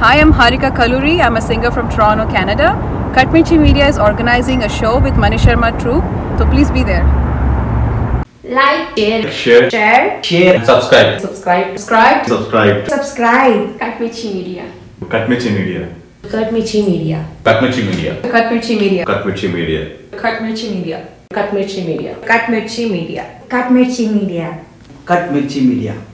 Hi, I'm Harika Kalluri. I'm a singer from Toronto, Canada. Katmirchi Media is organizing a show with Mani Sharma troupe, so please be there. Like, share, subscribe. Katmirchi Media. Katmirchi Media. Katmirchi Media. Katmirchi Media. Katmirchi Media. Katmirchi Media. Katmirchi Media. Katmirchi Media. Katmirchi Media. Katmirchi Media. Katmirchi Media.